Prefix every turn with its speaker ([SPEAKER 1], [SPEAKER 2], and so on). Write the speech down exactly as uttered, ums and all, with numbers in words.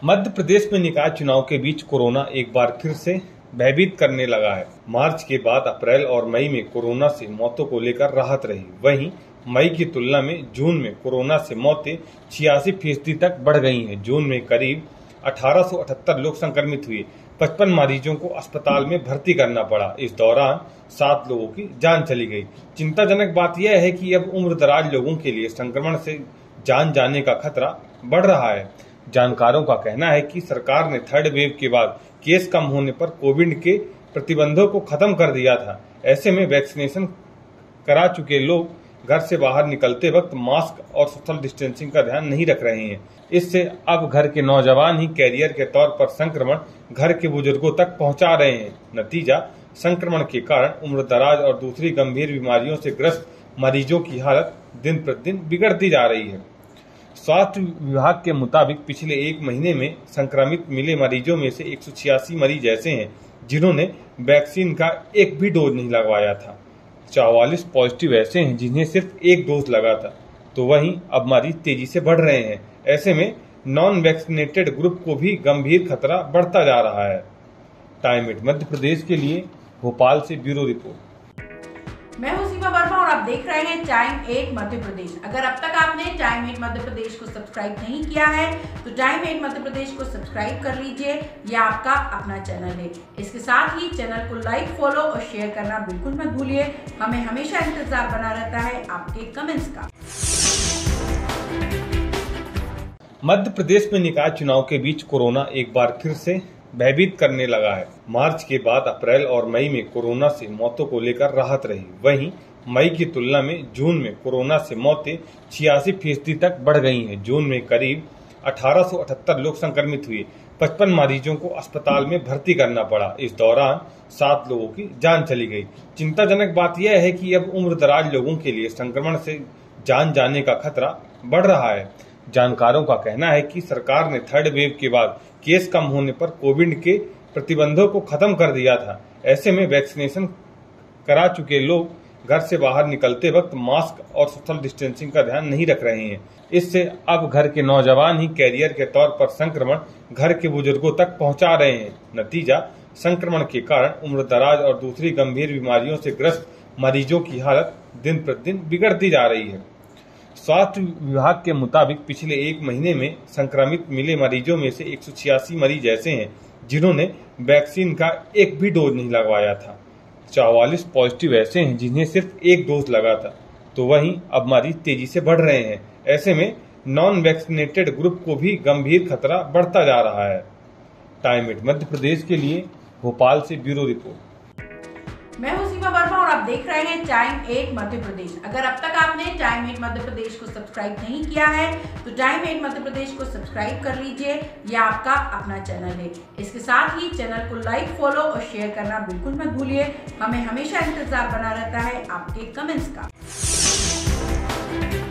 [SPEAKER 1] मध्य प्रदेश में निकाय चुनाव के बीच कोरोना एक बार फिर से भयभीत करने लगा है। मार्च के बाद अप्रैल और मई में कोरोना से मौतों को लेकर राहत रही। वहीं मई की तुलना में जून में कोरोना से मौतें छियासी फीसदी तक बढ़ गई हैं। जून में करीब अठारह सौ अठहत्तर लोग संक्रमित हुए। पचपन मरीजों को अस्पताल में भर्ती करना पड़ा। इस दौरान सात लोगों की जान चली गई। चिंताजनक बात यह है कि अब उम्र दराज लोगों के लिए संक्रमण से जान जाने का खतरा बढ़ रहा है। जानकारों का कहना है कि सरकार ने थर्ड वेव के बाद केस कम होने पर कोविड के प्रतिबंधों को खत्म कर दिया था। ऐसे में वैक्सीनेशन करा चुके लोग घर से बाहर निकलते वक्त मास्क और सोशल डिस्टेंसिंग का ध्यान नहीं रख रहे हैं। इससे अब घर के नौजवान ही कैरियर के तौर पर संक्रमण घर के बुजुर्गों तक पहुंचा रहे हैं। नतीजा, संक्रमण के कारण उम्र दराज और दूसरी गंभीर बीमारियों से ग्रस्त मरीजों की हालत दिन प्रतिदिन बिगड़ती जा रही है। स्वास्थ्य विभाग के मुताबिक पिछले एक महीने में संक्रमित मिले मरीजों में से एक सौ छियासी मरीज ऐसे हैं जिन्होंने वैक्सीन का एक भी डोज नहीं लगवाया था। चौवालीस पॉजिटिव ऐसे हैं जिन्हें सिर्फ एक डोज लगा था। तो वहीं अब मरीज तेजी से बढ़ रहे हैं। ऐसे में नॉन वैक्सीनेटेड ग्रुप को भी गंभीर खतरा बढ़ता जा रहा है। टाइम एट मध्य प्रदेश के लिए भोपाल से ब्यूरो रिपोर्ट।
[SPEAKER 2] मैं हूं सीमा वर्मा और आप देख रहे हैं टाइम एट मध्य प्रदेश। अगर अब तक आपने टाइम एट मध्य प्रदेश को सब्सक्राइब नहीं किया है तो टाइम एट मध्य प्रदेश को सब्सक्राइब कर लीजिए। यह आपका अपना चैनल है। इसके साथ ही चैनल को लाइक, फॉलो और शेयर करना बिल्कुल मत भूलिए। हमें हमेशा इंतजार बना रहता है आपके कमेंट्स का।
[SPEAKER 1] मध्य प्रदेश में निकाय चुनाव के बीच कोरोना एक बार फिर से भयभीत करने लगा है। मार्च के बाद अप्रैल और मई में कोरोना से मौतों को लेकर राहत रही। वहीं मई की तुलना में जून में कोरोना से मौतें छियासी फीसदी तक बढ़ गई हैं। जून में करीब अठारह सौ अठहत्तर लोग संक्रमित हुए। पचपन मरीजों को अस्पताल में भर्ती करना पड़ा। इस दौरान सात लोगों की जान चली गई। चिंताजनक बात यह है कि अब उम्र दराज लोगों के लिए संक्रमण से जान जाने का खतरा बढ़ रहा है। जानकारों का कहना है कि सरकार ने थर्ड वेव के बाद केस कम होने पर कोविड के प्रतिबंधों को खत्म कर दिया था। ऐसे में वैक्सीनेशन करा चुके लोग घर से बाहर निकलते वक्त मास्क और सोशल डिस्टेंसिंग का ध्यान नहीं रख रहे हैं। इससे अब घर के नौजवान ही कैरियर के तौर पर संक्रमण घर के बुजुर्गों तक पहुंचा रहे हैं। नतीजा, संक्रमण के कारण उम्र दराज और दूसरी गंभीर बीमारियों से ग्रस्त मरीजों की हालत दिन प्रतिदिन बिगड़ती जा रही है। स्वास्थ्य विभाग के मुताबिक पिछले एक महीने में संक्रमित मिले मरीजों में से एक सौ छियासी मरीज ऐसे हैं जिन्होंने वैक्सीन का एक भी डोज नहीं लगवाया था। चौवालीस पॉजिटिव ऐसे हैं जिन्हें सिर्फ एक डोज लगा था। तो वहीं अब मरीज तेजी से बढ़ रहे हैं। ऐसे में नॉन वैक्सीनेटेड ग्रुप को भी गंभीर खतरा बढ़ता जा रहा है। टाइम एट मध्य प्रदेश के लिए भोपाल से ब्यूरो रिपोर्ट।
[SPEAKER 2] मैं हूं सीमा वर्मा और आप देख रहे हैं टाइम एट मध्य प्रदेश। अगर अब तक आपने टाइम एट मध्य प्रदेश को सब्सक्राइब नहीं किया है तो टाइम एट मध्य प्रदेश को सब्सक्राइब कर लीजिए। यह आपका अपना चैनल है। इसके साथ ही चैनल को लाइक, फॉलो और शेयर करना बिल्कुल मत भूलिए। हमें हमेशा इंतजार बना रहता है आपके कमेंट्स का।